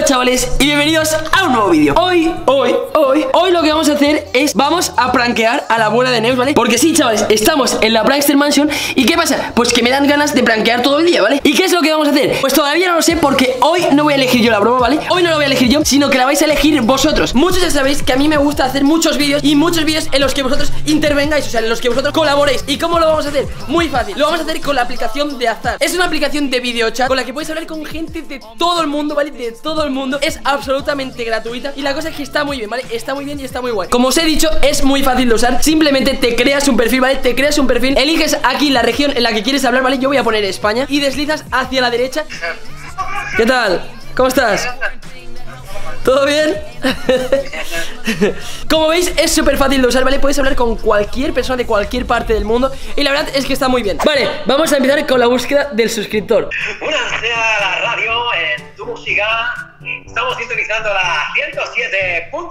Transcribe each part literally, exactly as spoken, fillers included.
chavales y bienvenidos a un nuevo vídeo. Hoy, hoy, hoy, hoy lo que vamos a hacer es vamos a prankear a la abuela de Neus, ¿vale? Porque sí, chavales, estamos en la Prankster Mansion. ¿Y qué pasa? Pues que me dan ganas de prankear todo el día, ¿vale? ¿Y qué es lo que vamos a hacer? Pues todavía no lo sé porque hoy no voy a elegir yo la broma, ¿vale? Hoy no la voy a elegir yo, sino que la vais a elegir vosotros. Muchos ya sabéis que a mí me gusta hacer muchos vídeos y muchos vídeos en los que vosotros intervengáis, o sea, en los que vosotros colaboréis. ¿Y cómo lo vamos a hacer? Muy fácil, lo vamos a hacer con la aplicación de Azar. Es una aplicación de videochat con la que podéis hablar con gente de todo el mundo, ¿vale? De todo el mundo. Es absolutamente gratuita y la cosa es que está muy bien, ¿vale? Está muy bien y está muy guay. Como os he dicho, es muy fácil de usar. Simplemente te creas un perfil, ¿vale? Te creas un perfil, eliges aquí la región en la que quieres hablar, ¿vale? Yo voy a poner España y deslizas hacia la derecha. ¿Qué tal? ¿Cómo estás? ¿Todo bien? Como veis, es súper fácil de usar, ¿vale? Puedes hablar con cualquier persona de cualquier parte del mundo y la verdad es que está muy bien. Vale, vamos a empezar con la búsqueda del suscriptor. Una sea la radio en tu música. Estamos sintonizando la ciento siete punto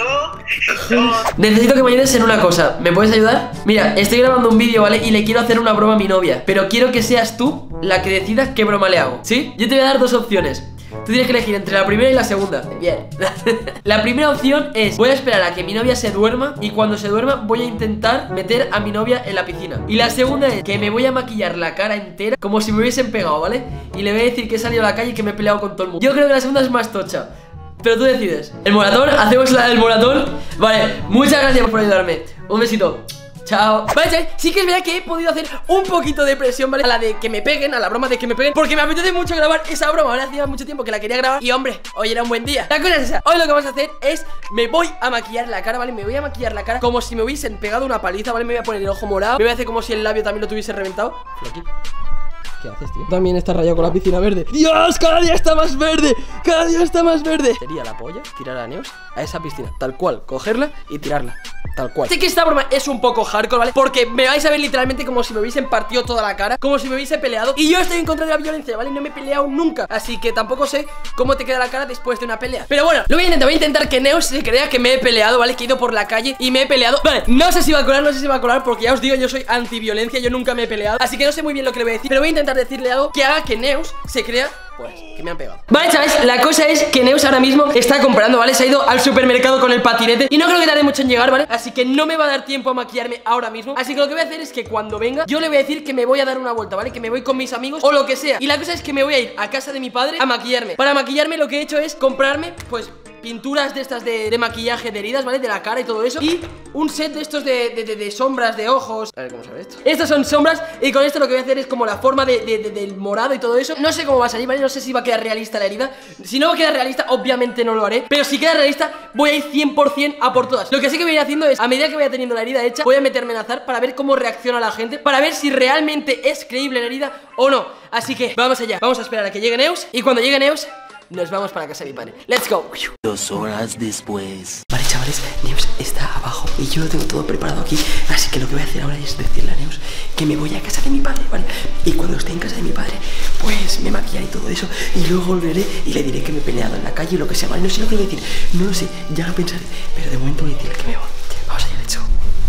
cinco. Necesito que me ayudes en una cosa. ¿Me puedes ayudar? Mira, estoy grabando un vídeo, ¿vale? Y le quiero hacer una broma a mi novia, pero quiero que seas tú la que decida qué broma le hago, ¿sí? Yo te voy a dar dos opciones. Tú tienes que elegir entre la primera y la segunda. Bien. La primera opción es: voy a esperar a que mi novia se duerma y cuando se duerma voy a intentar meter a mi novia en la piscina. Y la segunda es que me voy a maquillar la cara entera como si me hubiesen pegado, ¿vale? Y le voy a decir que he salido a la calle y que me he peleado con todo el mundo. Yo creo que la segunda es más tocha, pero tú decides. El moratón, hacemos la del moratón. Vale, muchas gracias por ayudarme. Un besito. Chao. Vale, chavales, sí que es verdad que he podido hacer un poquito de presión, ¿vale? A la de que me peguen, a la broma de que me peguen, porque me apetece mucho grabar esa broma, ¿vale? Hacía mucho tiempo que la quería grabar y, hombre, hoy era un buen día. La cosa es esa. Hoy lo que vamos a hacer es, me voy a maquillar la cara, ¿vale? Me voy a maquillar la cara como si me hubiesen pegado una paliza, ¿vale? Me voy a poner el ojo morado. Me voy a hacer como si el labio también lo tuviese reventado. Aquí. ¿Qué haces, tío? También está rayado con la piscina verde. ¡Dios! ¡Cada día está más verde! ¡Cada día está más verde! Sería la polla tirar a Neus a esa piscina, tal cual, cogerla y tirarla, tal cual. Sé que esta broma es un poco hardcore, ¿vale? Porque me vais a ver literalmente como si me hubiesen partido toda la cara, como si me hubiese peleado. Y yo estoy en contra de la violencia, ¿vale? No me he peleado nunca, así que tampoco sé cómo te queda la cara después de una pelea. Pero bueno, lo voy a intentar, voy a intentar que Neus se crea que me he peleado, ¿vale? Que he ido por la calle y me he peleado. Vale, no sé si va a colar, no sé si va a colar, porque ya os digo, yo soy antiviolencia, yo nunca me he peleado, así que no sé muy bien lo que le voy a decir, pero voy a intentar decirle algo que haga que Neus se crea, pues, que me han pegado. Vale, chavales, la cosa es que Neus ahora mismo está comprando, ¿vale? Se ha ido al supermercado con el patinete y no creo que tarde mucho en llegar, ¿vale? Así que no me va a dar tiempo a maquillarme ahora mismo. Así que lo que voy a hacer es que cuando venga yo le voy a decir que me voy a dar una vuelta, ¿vale? Que me voy con mis amigos o lo que sea. Y la cosa es que me voy a ir a casa de mi padre a maquillarme. Para maquillarme lo que he hecho es comprarme, pues, pinturas de estas de, de maquillaje de heridas, ¿vale? De la cara y todo eso. Y un set de estos de, de, de, de sombras de ojos. A ver cómo se ve esto. Estas son sombras y con esto lo que voy a hacer es como la forma de, de, de, del morado y todo eso. No sé cómo va a salir, ¿vale? No sé si va a quedar realista la herida. Si no va a quedar realista, obviamente no lo haré. Pero si queda realista, voy a ir cien por cien a por todas. Lo que sí que voy a ir haciendo es, a medida que vaya teniendo la herida hecha, voy a meterme en azar para ver cómo reacciona la gente, para ver si realmente es creíble la herida o no. Así que vamos allá. Vamos a esperar a que llegue Neus. Y cuando llegue Neus, nos vamos para casa de mi padre. Let's go. Dos horas después. Vale, chavales, Neus está abajo y yo lo tengo todo preparado aquí. Así que lo que voy a hacer ahora es decirle a Neus que me voy a casa de mi padre, ¿vale? Y cuando esté en casa de mi padre, pues me maquillaré y todo eso. Y luego volveré y le diré que me he peleado en la calle o lo que sea, ¿vale? No sé lo que le voy a decir, no lo sé, ya lo pensaré. Pero de momento voy a decirle que me voy. Vamos allá, let's go.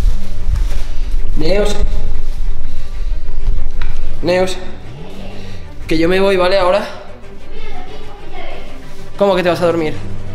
Neus. Neus. Que yo me voy, ¿vale? Ahora. ¿Cómo que te vas a dormir?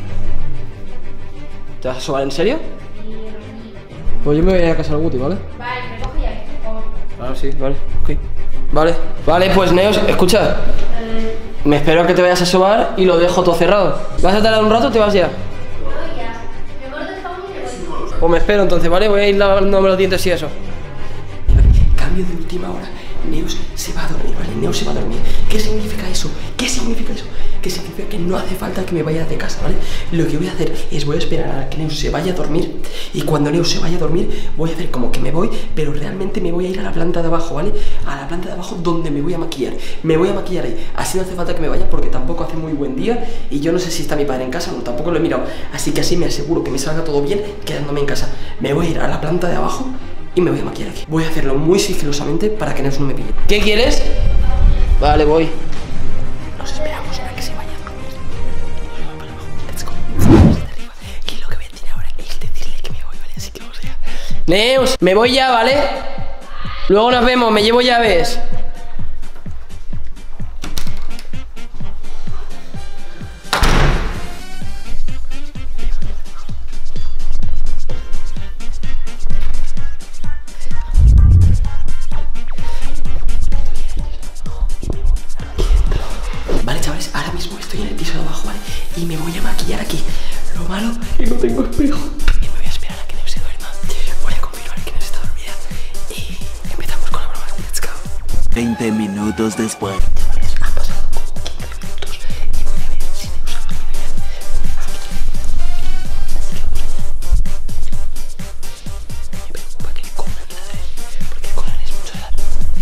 ¿Te vas a sobar en serio? Pues yo me voy a ir a casa del Guti, ¿vale? Vale, me coge ya, por favor. Ah, sí, vale, ok. Vale, vale, pues Neus, escucha. Eh, Me espero a que te vayas a sobar y lo dejo todo cerrado. ¿Vas a tardar un rato o te vas ya? me voy ya. Me corto esta uña y me voy. Pues me espero entonces, ¿vale? Voy a ir lavándome los dientes y eso. Cambio de última hora. Neus se va a dormir, ¿vale? Neus se va a dormir. ¿Qué significa eso? ¿Qué significa eso? Que significa que no hace falta que me vaya de casa, ¿vale? Lo que voy a hacer es voy a esperar a que Neus se vaya a dormir. Y cuando Neus se vaya a dormir, voy a hacer como que me voy, pero realmente me voy a ir a la planta de abajo, ¿vale? A la planta de abajo donde me voy a maquillar. Me voy a maquillar ahí. Así no hace falta que me vaya porque tampoco hace muy buen día. Y yo no sé si está mi padre en casa, no, tampoco lo he mirado. Así que así me aseguro que me salga todo bien quedándome en casa. Me voy a ir a la planta de abajo y me voy a maquillar aquí. Voy a hacerlo muy sigilosamente para que Neus no me pille. ¿Qué quieres? Vale, voy. Nos esperamos a que se vaya a dormir. Let's go. Vamos de arriba. Y lo que voy a decir ahora es decirle que me voy, ¿vale? Así que vamos allá. Neus, me voy ya, ¿vale? Luego nos vemos, me llevo llaves. mismo estoy en el piso de abajo, ¿vale? Y me voy a maquillar aquí. Lo malo es que no tengo espejo. Y me voy a esperar a que Neu se duerma. Voy a confirmar que Neu está dormida. Y empezamos con la broma. Let's go. veinte minutos después. Han pasado como quince minutos y voy a ver si Neu se ha dormido. Me preocupa que le coman la red, porque Conan es mucho edad.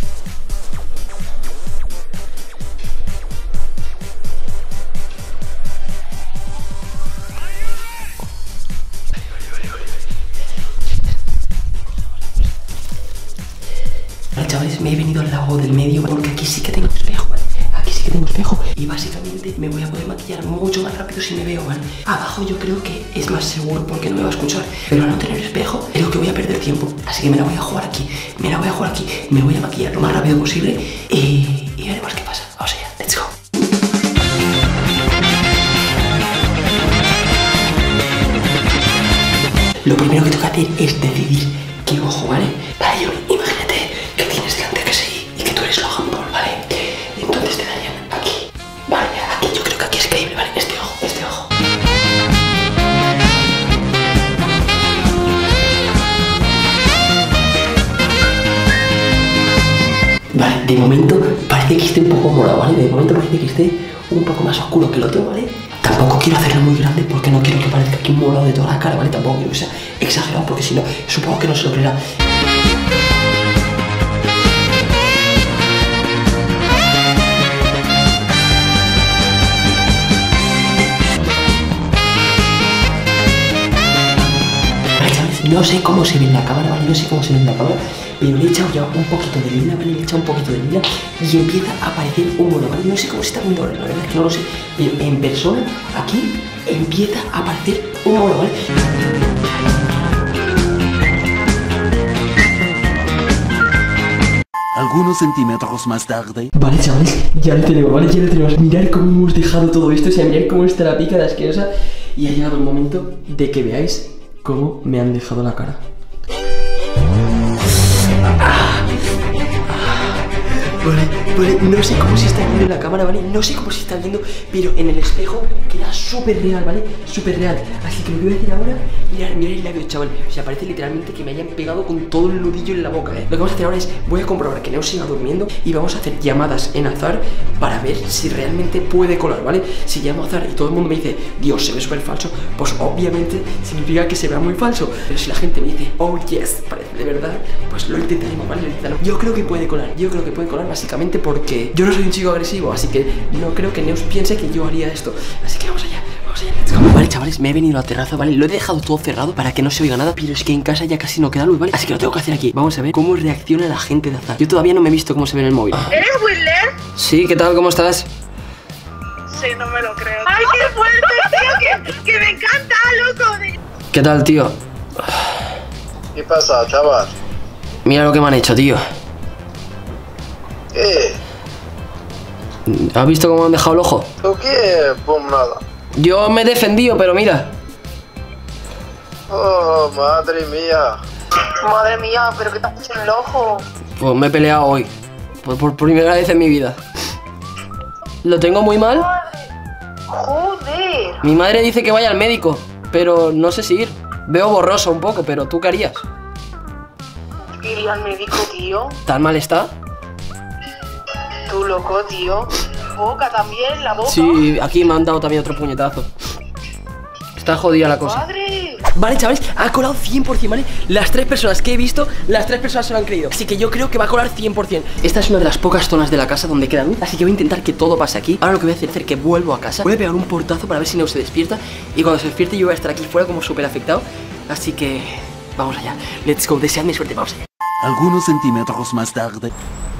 Vale, chavales, me he venido al lado del medio porque aquí sí que tengo espejo, ¿vale? Aquí sí que tengo espejo y básicamente me voy a poder maquillar mucho más rápido si me veo, ¿vale? Abajo yo creo que es más seguro porque no me va a escuchar, pero al no tener espejo creo que voy a perder tiempo, así que me la voy a jugar aquí, me la voy a jugar aquí, me voy a maquillar lo más rápido posible y, y veremos qué pasa. Vamos allá, let's go. Lo primero que tengo que hacer es decidir qué ojo, ¿vale? Vale, yo, imagínate que tienes delante que sí y que tú eres Logan Paul, ¿vale? Entonces te darían aquí. Vale, aquí yo creo que aquí es creíble, ¿vale? Este ojo, este ojo. Vale, de momento parece que esté un poco morado, ¿vale? De momento parece que esté un poco más oscuro que el otro, ¿vale? Tampoco quiero hacerlo muy grande porque no quiero que parezca aquí un morado de toda la cara, ¿vale? Tampoco quiero que sea exagerado porque si no, supongo que no se lo creerá. Vale, chavales, no sé cómo se ve en la cámara, ¿vale? No sé cómo se ve en la cámara, pero le he echado ya un poquito de lila, ¿vale? Le he echado un poquito de lila y empieza a aparecer un mono, ¿vale? No sé cómo se está viendo, la verdad es que no lo sé, pero en persona, aquí, empieza a aparecer un mono, ¿vale? Algunos centímetros más tarde. Vale, chavales, ya lo tenemos, ¿vale? Ya lo tenemos. Mirad cómo hemos dejado todo esto, o sea, mirad cómo está la pica de asquerosa. Y ha llegado el momento de que veáis cómo me han dejado la cara. Vale, vale, no sé cómo se está viendo en la cámara, ¿vale? No sé cómo se está viendo, pero en el espejo queda súper real, ¿vale? Súper real. Así que lo que voy a hacer ahora, mirad, mirad el labio, chaval. O sea, parece literalmente que me hayan pegado con todo el nudillo en la boca, ¿eh? Lo que vamos a hacer ahora es, voy a comprobar que Neu siga durmiendo y vamos a hacer llamadas en azar para ver si realmente puede colar, ¿vale? Si llamo a azar y todo el mundo me dice, Dios, se ve súper falso, pues obviamente significa que se vea muy falso. Pero si la gente me dice, oh yes, parece de verdad, pues lo intentaremos, ¿vale? Lo intentaremos. Yo creo que puede colar, yo creo que puede colar básicamente porque yo no soy un chico agresivo, así que no creo que Neus piense que yo haría esto. Así que vamos allá, vamos allá, let's go. Vale, chavales, me he venido a la terraza, ¿vale? Lo he dejado todo cerrado para que no se oiga nada, pero es que en casa ya casi no queda luz, ¿vale? Así que lo tengo que hacer aquí. Vamos a ver cómo reacciona la gente de azar. Yo todavía no me he visto cómo se ve en el móvil. ¿Eres Willer? Sí, ¿qué tal? ¿Cómo estás? Sí, no me lo creo. ¡Ay, qué fuerte, tío! Que, que me encanta, loco. De... ¿Qué tal, tío? ¿Qué pasa, chaval? Mira lo que me han hecho, tío. ¿Qué? ¿Has visto cómo me han dejado el ojo? ¿Tú qué? Pues nada. Yo me he defendido, pero mira. Oh, madre mía. Madre mía, ¿pero qué te has hecho en el ojo? Pues me he peleado hoy. Por, por primera vez en mi vida. ¿Lo tengo muy mal? Joder. Mi madre dice que vaya al médico, pero no sé si ir. Veo borroso un poco, pero ¿tú qué harías? Iría al médico, tío. ¿Tan mal está? Tú loco, tío. Boca también, la boca. Sí, aquí me han dado también otro puñetazo. Está jodida la cosa. Madre. Vale, chavales, ha colado cien por cien, ¿vale? Las tres personas que he visto, las tres personas se lo han creído. Así que yo creo que va a colar cien por cien. Esta es una de las pocas zonas de la casa donde queda luz, así que voy a intentar que todo pase aquí. Ahora lo que voy a hacer es hacer que vuelvo a casa. Voy a pegar un portazo para ver si no se despierta. Y cuando se despierte yo voy a estar aquí fuera como súper afectado. Así que vamos allá. Let's go, deseadme suerte, vamos allá. Algunos centímetros más tarde.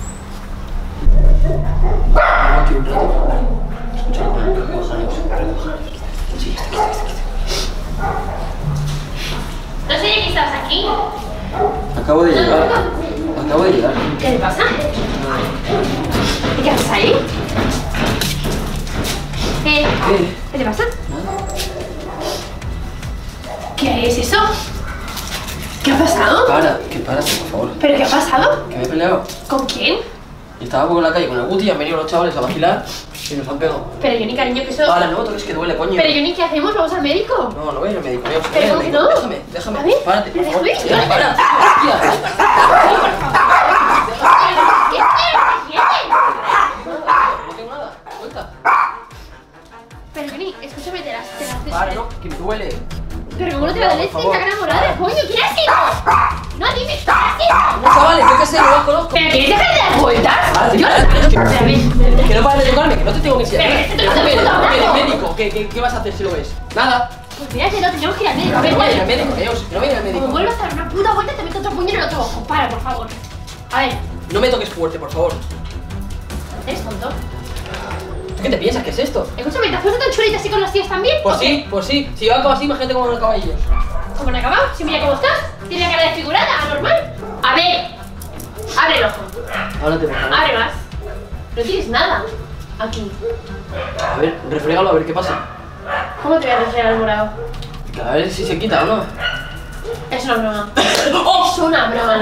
Aquí un rato, vale. Escucha, creo que baja Neus, creo que baja Neus. Sí, está aquí, está aquí, está aquí. No sé que estabas aquí. Acabo de llegar. Acabo de llegar. ¿Qué te pasa? ¿Qué haces ahí? ¿Qué? ¿Qué te pasa? ¿Qué es eso? ¿Qué ha pasado? Para, que para, por favor. ¿Pero qué ha pasado? Que me he peleado. ¿Con quién? Esta estaba poco en la calle con el Guti y han venido los chavales a vacilar y nos han pegado. Pero Johnny, cariño, que eso... Vale, no, toques que duele, coño. Pero Johnny, ¿qué hacemos? ¿Vamos al médico? No, no voy a ir al médico, Dios. Pero ¿cómo que no? Déjame, déjame. A ver, Párate, por pero favor. déjame. Ya, para. No tengo nada, suelta. Pero Johnny, escúchame, te las... Te las Vale, no, que me duele. Pero ¿cómo no te va a doler si Por favor. está enamorada? Coño, ¿quién ha sido? No, dime, ¿quién ha sido? No, chavales, yo qué sé, no los conozco. ¿Pero quieres dejar de dar vueltas? Vale, Yo vale, no... vale. Pero a ver, Que no pares de tocarme, que no te tengo que enseñar. Pero que te No estoy te puto metes, hablando. médico, ¿qué, qué, ¿qué vas a hacer si lo ves? Nada. pues mira, no tenemos que ir al médico. A ver, No voy a ir al dale. médico, Dios, no voy a ir al médico. Como vuelvas a dar una puta vuelta, te meto otro puño en el otro ojo. Para, por favor. A ver, No me toques fuerte, por favor. ¿eres tonto? ¿Qué te piensas? ¿Qué es esto? Escúchame, ¿te has puesto tan chulita así con las tías también? Pues ¿O qué? sí, pues sí. Si yo acabo así, imagínate cómo han acabado ellos. ¿Cómo han acabado? Si mira cómo estás. Tiene la cara desfigurada, anormal. A ver, abre el ojo. Háblate, por favor. Abre más. No tienes nada. Aquí. A ver, refrégalo a ver qué pasa. ¿Cómo te voy a refregar el morado? A ver si se quita o no. Es una broma. Es una broma,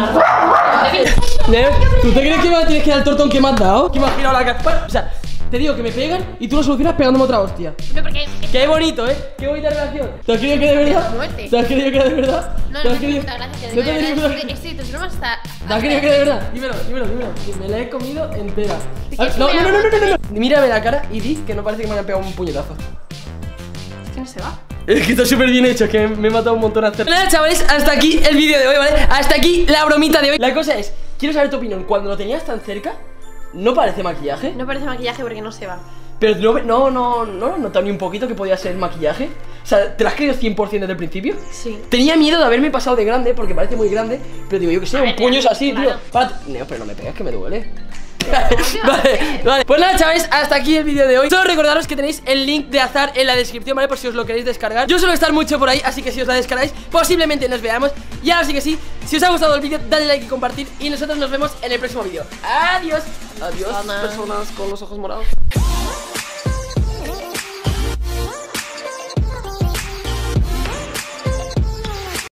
no. Leo, ¿tú te crees que me tienes que dar el tortón que me has dado? Que me has girado la cara. O sea, te digo que me pegan y tú lo solucionas pegándome otra hostia. No, porque... Qué bonito, ¿eh? Qué bonita relación. ¿Te has creído que de verdad? Muerte. ¿Te has creído que de verdad? No, ¿Te no, has creído? puta gracia. ¿No te has creído que de verdad? Estoy de tus bromas hasta... ¿Te has creído que de verdad? Dímelo, dímelo, dímelo. Que me la he comido entera. ¿Te Ah, quieres No, no, comer no, no, algo? no, no, no. Mírame la cara y di que no parece que me hayan pegado un puñetazo. Es que no se va. Es que está súper bien hecho, es que me he matado un montón a hacer. Nada, chavales, hasta aquí el vídeo de hoy, ¿vale? Hasta aquí la bromita de hoy. La cosa es, quiero saber tu opinión. Cuando lo tenías tan cerca, ¿no parece maquillaje? No parece maquillaje porque no se va. Pero no, no, no, no lo has notado ni un poquito que podía ser maquillaje. O sea, ¿te lo has creído cien por cien desde el principio? Sí. Tenía miedo de haberme pasado de grande, porque parece muy grande. Pero digo, yo que sé, A un ver, puño es mira, así, claro. tío. Párate. No, pero no me pegas, que me duele. Vale, vale. Pues nada, chavales, hasta aquí el vídeo de hoy. Solo recordaros que tenéis el link de Azar en la descripción, ¿vale? Por si os lo queréis descargar. Yo suelo estar mucho por ahí, así que si os la descargáis, posiblemente nos veamos. Y ahora sí que sí, si os ha gustado el vídeo, dale like y compartir. Y nosotros nos vemos en el próximo vídeo. Adiós. Adiós, personas con los ojos morados.